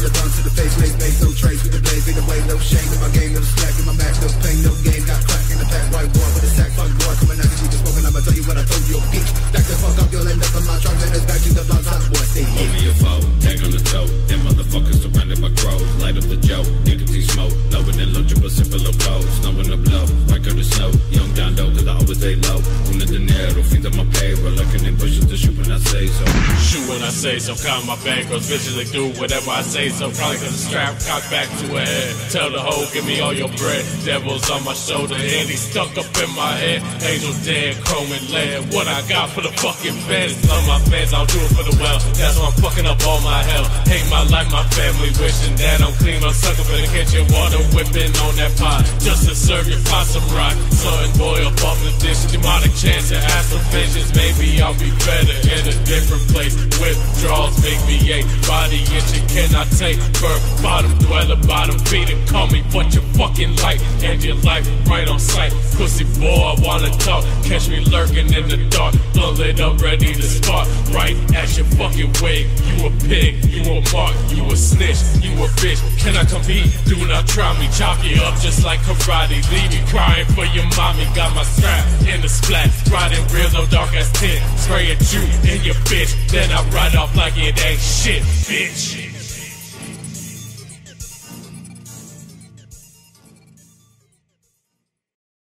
the bump to the face, make no trace with the blaze, ain't no way, no shame in my game, no slack in my back, no pain, no game, got crack in the pack, white boy with a sack, fuck boy, coming out of you, smoking, I'ma tell you what I told you, bitch. Back the fuck up, you'll end up on my trunk, and it's back to the blunt, top boy, stay here. Only a foe, tag on the toe, them motherfuckers surrounded by crows, light up the joke, nicotine smoke, knowing and look, but simple of clothes, snowing the blow, right on the snow, young down low, cause I always lay low, una dinero, fins on my payroll, looking in bushes to shoot when I say so. Shoot when I say so, count my bankrolls, bitches they do whatever I say so, probably cause the strap cocked back to her head, tell the hoe, give me all your bread, devil's on my shoulder, and he stuck up in my head, angel dead, chrome and lead, what I got for the fucking bed, love my fans, I'll do it for the well, that's why I'm fucking up all my hell, hate my life, my family, wishing that I'm clean, I'm sucker for the kitchen, water whipping on that pot, just to serve you, find some rock, something boil up off the dish, demonic chance to ask for vengeance, maybe I'll be better in a different place, withdrawals make me ache, body itching, cannot take, bird, bottom dweller, bottom feeder, call me what you fucking like, and your life right on sight, pussy boy, I wanna talk, catch me lurking in the dark, bullet up ready to spark, right at your fucking wig, you a pig, you a mark, you a snitch, you a bitch, can I compete, do not try me, chop you up just like karate, leave me crying for your mommy, got my strap in the splat, riding real no dark ass 10, spray a Jew in your bitch, then I ride off like it ain't shit, bitch.